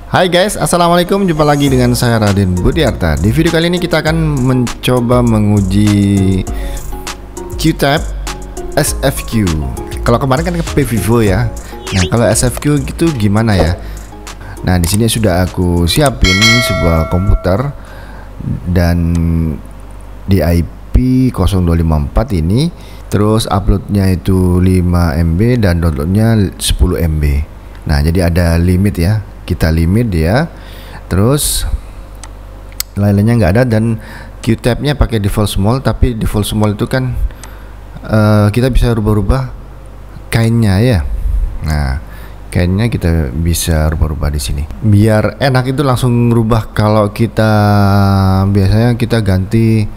Hai guys, assalamualaikum. Jumpa lagi dengan saya Raden Budiarta. Di video kali ini kita akan mencoba menguji QTAP SFQ. Kalau kemarin kan ke Vivo ya. Nah, kalau SFQ gitu gimana ya? Nah, di sini sudah aku siapin sebuah komputer dan di IP 0254 ini. Terus uploadnya itu 5 MB dan downloadnya 10 MB. Nah, jadi ada limit ya. Kita limit dia. Terus lain-lainnya nggak ada dan QTAP-nya pakai default small, tapi default small itu kan kita bisa rubah-rubah kainnya ya. Nah, kainnya kita bisa rubah-rubah di sini. Biar enak itu langsung rubah. Kalau kita biasanya kita ganti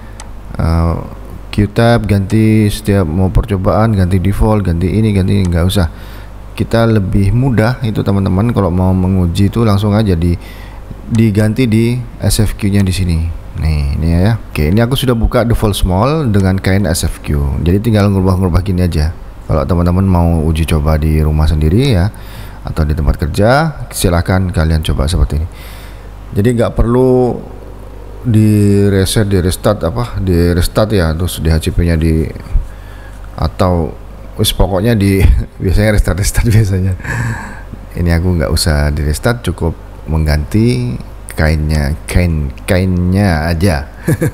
QTAP, ganti setiap mau percobaan, ganti default, ganti ini, nggak usah. Kita lebih mudah itu teman-teman kalau mau menguji itu langsung aja diganti di SFQ-nya di sini. Nih, ini ya. Oke, ini aku sudah buka default small dengan kain SFQ. Jadi tinggal ngubah-ngubah gini aja. Kalau teman-teman mau uji coba di rumah sendiri ya atau di tempat kerja, silahkan kalian coba seperti ini. Jadi nggak perlu di reset, di restart ya, terus di HCP-nya atau pokoknya biasanya restart biasanya. Ini aku nggak usah di restart, cukup mengganti kainnya aja.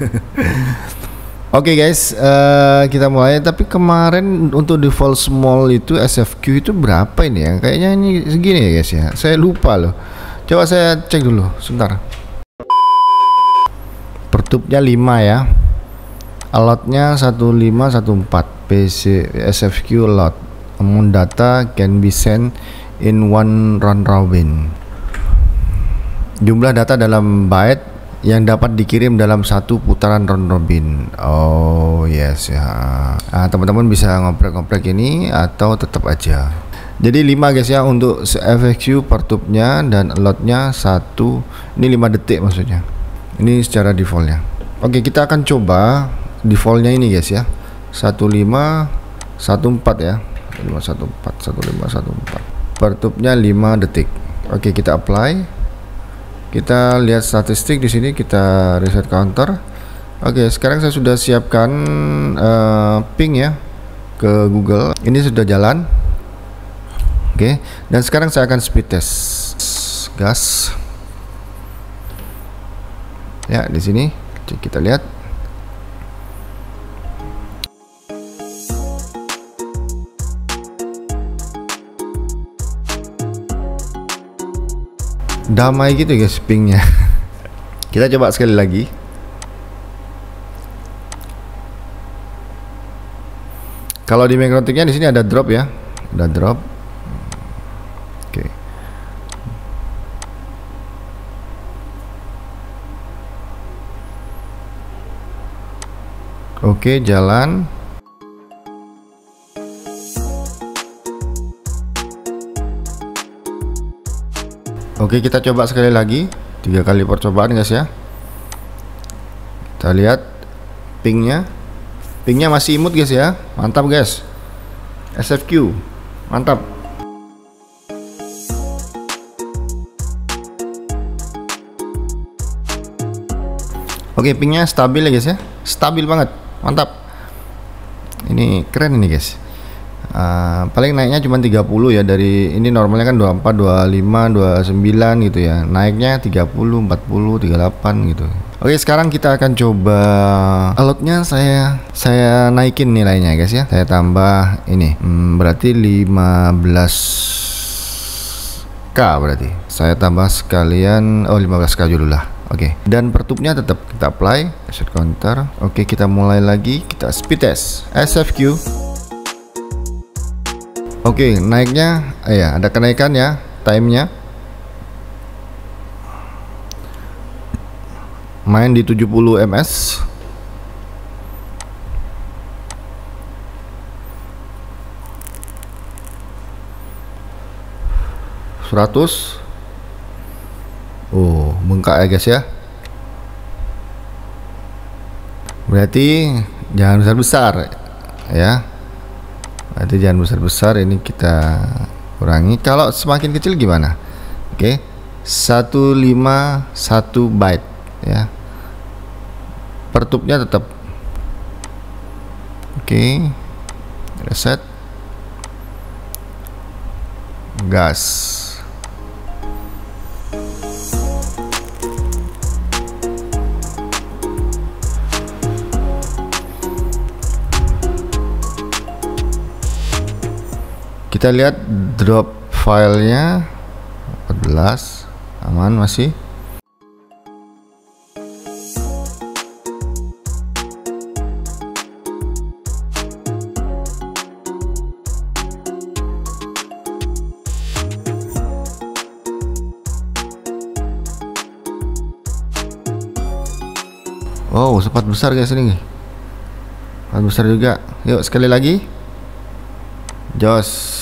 Oke guys, kita mulai. Tapi kemarin untuk default small itu SFQ itu berapa ini ya? Kayaknya ini segini ya guys ya. Saya lupa loh. Coba saya cek dulu sebentar. Pertubnya 5 ya. Allotnya 1514. PC SFQ lot. Amount data can be sent in one round robin. Jumlah data dalam byte yang dapat dikirim dalam satu putaran round robin. Oh yes ya. Teman-teman bisa ngoprek-ngoprek ini atau tetap aja. Jadi 5 guys ya untuk SFQ pertubnya, dan allotnya 1. Ini 5 detik maksudnya. Ini secara defaultnya. Oke, kita akan coba defaultnya ini guys ya. 1514 ya. 1514 pertubnya 5 detik. Oke, kita apply. Kita lihat statistik di sini, kita reset counter. Oke, sekarang saya sudah siapkan ping ya ke Google. Ini sudah jalan. Oke, dan sekarang saya akan speed test. Gas. Ya, di sini kita lihat. Damai gitu guys pingnya. Kita coba sekali lagi. Kalau di Makrotiknya di sini ada drop ya, ada drop. Oke. Oke, jalan. Oke, kita coba sekali lagi. 3 kali percobaan guys ya. Kita lihat pingnya masih imut guys ya. Mantap guys. SFQ mantap. Oke, pingnya stabil ya guys ya. Stabil banget, mantap. Ini keren ini guys. Paling naiknya cuma 30 ya, dari ini normalnya kan 24, 25, 29 gitu ya. Naiknya 30, 40, 38 gitu. Oke, sekarang kita akan coba allotnya. Saya naikin nilainya guys ya. Saya tambah ini. Berarti 15k berarti. Saya tambah sekalian 15k dulu lah. Oke, dan pertubnya tetap kita apply, set counter. Oke, kita mulai lagi, kita speed test SFQ. Oke, naiknya ya ada kenaikan ya, timenya main di 70 ms. Seratus. Oh, bengkak ya guys ya. Berarti jangan besar-besar ya. Berarti jangan besar-besar, ini kita kurangi. Kalau semakin kecil gimana? Oke, 151 byte ya. Pertubnya tetap oke. Reset, gas. Kita lihat drop filenya 14, aman masih. Oh, sempat besar guys ini. Sempat besar juga. Yuk sekali lagi. Jos.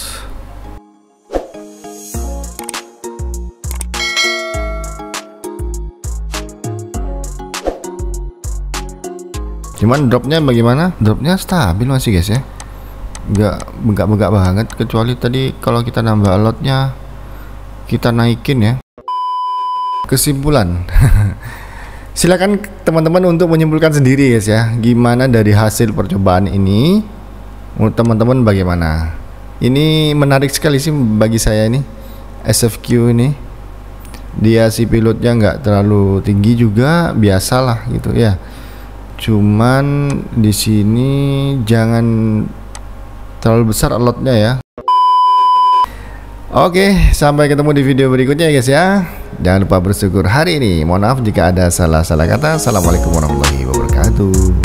Cuman dropnya bagaimana? Dropnya stabil masih guys ya, nggak begak-begak banget, kecuali tadi kalau kita nambah allotnya kita naikin ya. Kesimpulan silakan teman-teman untuk menyimpulkan sendiri guys ya, gimana dari hasil percobaan ini. Menurut teman-teman bagaimana? Ini menarik sekali sih bagi saya ini. SFQ ini dia si pilotnya nggak terlalu tinggi juga, biasalah gitu ya. Cuman di sini jangan terlalu besar allotnya ya. Oke, sampai ketemu di video berikutnya guys ya. Jangan lupa bersyukur hari ini. Mohon maaf jika ada salah-salah kata. Assalamualaikum warahmatullahi wabarakatuh.